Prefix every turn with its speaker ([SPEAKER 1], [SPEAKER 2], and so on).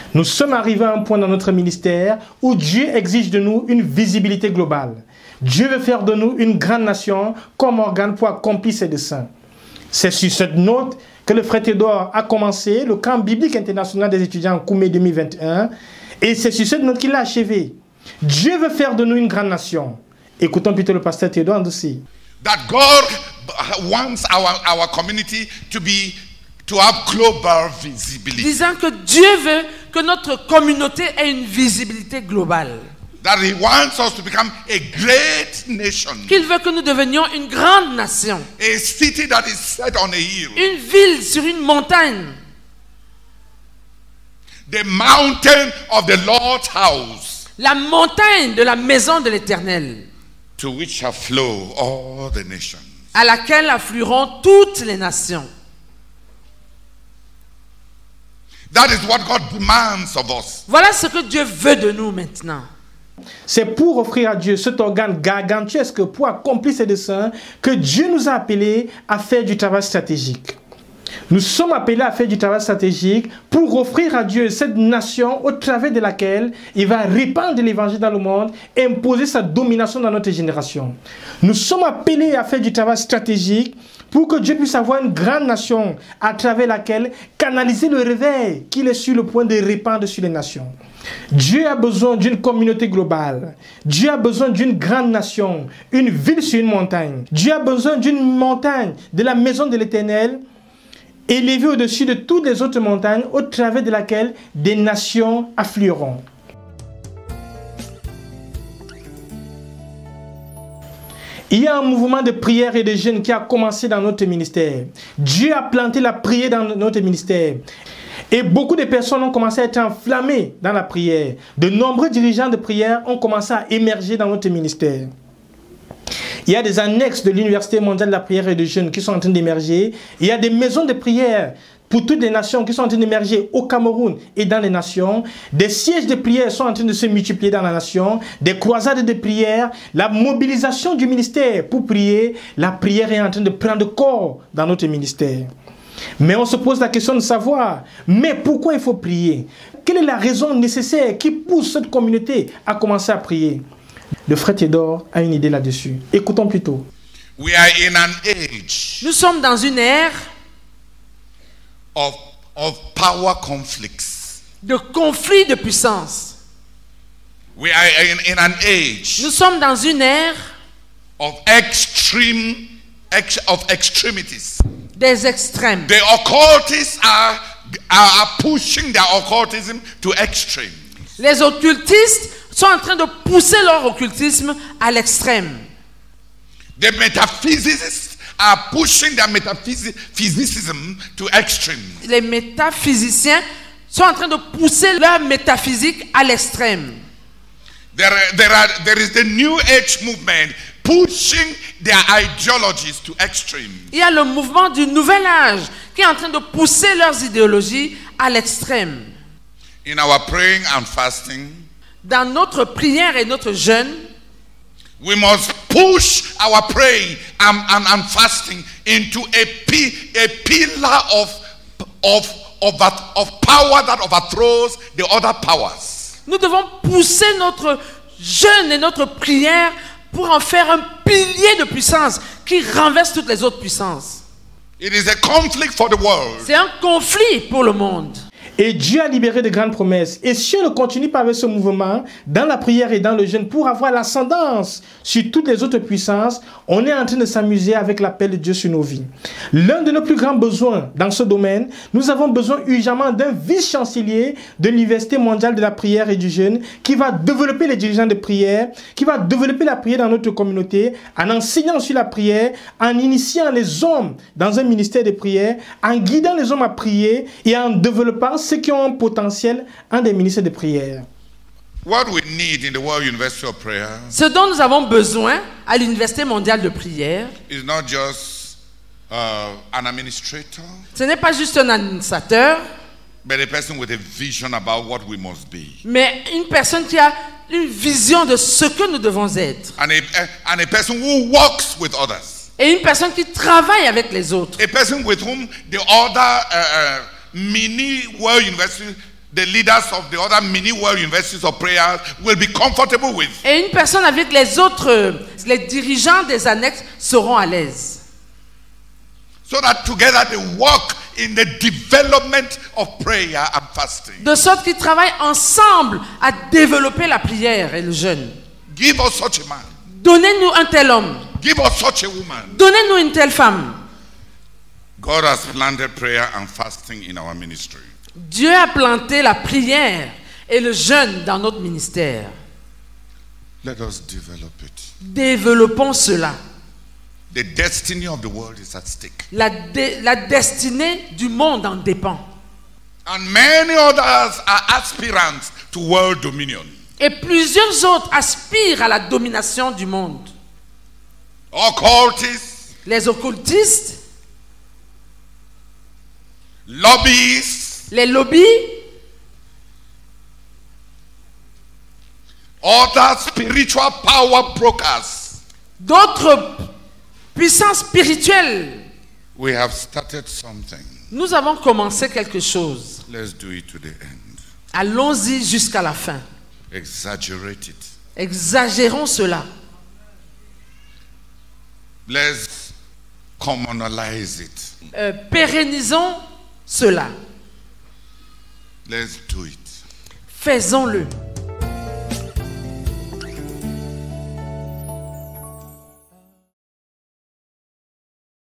[SPEAKER 1] Nous sommes arrivés à un point dans notre ministère où Dieu exige de nous une visibilité globale. Dieu veut faire de nous une grande nation comme organe pour accomplir ses desseins. C'est sur cette note que le frère Théodore a commencé le camp biblique international des étudiants en Koumé 2021 et c'est sur cette note qu'il a achevé. Dieu veut faire de nous une grande nation. Écoutons plutôt le pasteur Théodore aussi.
[SPEAKER 2] That God wants our community to have global visibility.
[SPEAKER 3] Disant que Dieu veut que notre communauté ait une visibilité globale.
[SPEAKER 2] That He wants us to become a great nation.
[SPEAKER 3] Qu'il veut que nous devenions une grande nation.
[SPEAKER 2] A city that is set on a hill.
[SPEAKER 3] Une ville sur une montagne.
[SPEAKER 2] The mountain of the Lord's house.
[SPEAKER 3] La montagne de la maison de l'Éternel.
[SPEAKER 2] To which shall flow all the nations.
[SPEAKER 3] À laquelle afflueront toutes les nations.
[SPEAKER 2] That is what God demands of us.
[SPEAKER 3] Voilà ce que Dieu veut de nous maintenant.
[SPEAKER 1] C'est pour offrir à Dieu cet organe gargantuesque pour accomplir ses desseins que Dieu nous a appelés à faire du travail stratégique. Nous sommes appelés à faire du travail stratégique pour offrir à Dieu cette nation au travers de laquelle il va répandre l'évangile dans le monde et imposer sa domination dans notre génération. Nous sommes appelés à faire du travail stratégique pour que Dieu puisse avoir une grande nation à travers laquelle canaliser le réveil qu'il est sur le point de répandre sur les nations. Dieu a besoin d'une communauté globale. Dieu a besoin d'une grande nation, une ville sur une montagne. Dieu a besoin d'une montagne, de la maison de l'Éternel, élevée au-dessus de toutes les autres montagnes, au travers de laquelle des nations afflueront. Il y a un mouvement de prière et de jeûne qui a commencé dans notre ministère. Dieu a planté la prière dans notre ministère. Et beaucoup de personnes ont commencé à être enflammées dans la prière. De nombreux dirigeants de prière ont commencé à émerger dans notre ministère. Il y a des annexes de l'Université mondiale de la prière et de jeûne qui sont en train d'émerger. Il y a des maisons de prière pour toutes les nations qui sont en train d'émerger au Cameroun et dans les nations. Des sièges de prière sont en train de se multiplier dans la nation. Des croisades de prière. La mobilisation du ministère pour prier. La prière est en train de prendre corps dans notre ministère. Mais on se pose la question de savoir, mais pourquoi il faut prier? Quelle est la raison nécessaire qui pousse cette communauté à commencer à prier? Le frère Théodore a une idée là-dessus. Écoutons plutôt.
[SPEAKER 2] We are in an age
[SPEAKER 3] Nous sommes dans une ère
[SPEAKER 2] of power conflicts.
[SPEAKER 3] de conflits de puissance.
[SPEAKER 2] We are in an age
[SPEAKER 3] Nous sommes dans une ère
[SPEAKER 2] of extremities.
[SPEAKER 3] des extrêmes.
[SPEAKER 2] The occultists are pushing their occultism to extreme.
[SPEAKER 3] Les occultistes sont en train de pousser leur occultisme à l'extrême.
[SPEAKER 2] The metaphysicists are pushing their metaphysicism to extreme.
[SPEAKER 3] Les métaphysiciens sont en train de pousser leur métaphysique à l'extrême.
[SPEAKER 2] There is the New Age movement pushing their ideologies to extreme.
[SPEAKER 3] Il y a le mouvement du nouvel âge qui est en train de pousser leurs idéologies à l'extrême.
[SPEAKER 2] In our praying and fasting,
[SPEAKER 3] Dans notre prière et notre jeûne,
[SPEAKER 2] we must push our praying and fasting into a pillar of power that overthrows the other powers.
[SPEAKER 3] nous devons pousser notre jeûne et notre prière pour en faire un pilier de puissance qui renverse toutes les autres puissances.
[SPEAKER 2] It is a conflict for the world.
[SPEAKER 3] C'est un conflit pour le monde.
[SPEAKER 1] Et Dieu a libéré de grandes promesses. Et si on ne continue pas avec ce mouvement, dans la prière et dans le jeûne, pour avoir l'ascendance sur toutes les autres puissances, on est en train de s'amuser avec l'appel de Dieu sur nos vies. L'un de nos plus grands besoins dans ce domaine, nous avons besoin urgemment d'un vice-chancelier de l'Université mondiale de la prière et du jeûne qui va développer les dirigeants de prière, qui va développer la prière dans notre communauté, en enseignant sur la prière, en initiant les hommes dans un ministère de prière, en guidant les hommes à prier et en développant ceux qui ont un potentiel en des ministères de prière.
[SPEAKER 2] What we need in the World University of Prayer
[SPEAKER 3] Ce dont nous avons besoin à l'Université mondiale de prière,
[SPEAKER 2] is not just an administrator,
[SPEAKER 3] ce n'est pas juste un administrateur,
[SPEAKER 2] but a person with a vision about what we must be.
[SPEAKER 3] mais une personne qui a une vision de ce que nous devons être.
[SPEAKER 2] And a person who works with others.
[SPEAKER 3] Et une personne qui travaille avec les autres.
[SPEAKER 2] A person with whom the other mini World University the leaders of the other mini world universities of prayer will be comfortable with.
[SPEAKER 3] Et une personne avec les autres, les dirigeants des annexes seront à l'aise.
[SPEAKER 2] So that together they work in the development of prayer and fasting.
[SPEAKER 3] De sorte qu'ils travaillent ensemble à développer la prière et le jeûne.
[SPEAKER 2] Give us such a man.
[SPEAKER 3] Donnez-nous un tel homme.
[SPEAKER 2] Give us such a woman.
[SPEAKER 3] Donnez-nous une telle femme.
[SPEAKER 2] God has planted prayer and fasting in our ministry.
[SPEAKER 3] Dieu a planté la prière et le jeûne dans notre ministère.
[SPEAKER 2] Let us develop it.
[SPEAKER 3] Développons cela.
[SPEAKER 2] The destiny of the world is at stake.
[SPEAKER 3] La destinée du monde en dépend.
[SPEAKER 2] And many others are aspirants to world dominion.
[SPEAKER 3] Et plusieurs autres aspirent à la domination du monde.
[SPEAKER 2] Occultists,
[SPEAKER 3] Les occultistes,
[SPEAKER 2] lobbyists,
[SPEAKER 3] les lobbies,
[SPEAKER 2] other spiritual power brokers.
[SPEAKER 3] d'autres puissances spirituelles.
[SPEAKER 2] We have started something.
[SPEAKER 3] Nous avons commencé quelque chose.
[SPEAKER 2] Let's do it to the end.
[SPEAKER 3] Allons-y jusqu'à la fin.
[SPEAKER 2] Exaggerate it.
[SPEAKER 3] Exagérons cela.
[SPEAKER 2] Let's communalize it.
[SPEAKER 3] Pérennisons cela.
[SPEAKER 2] Let's do it.
[SPEAKER 3] Faisons-le.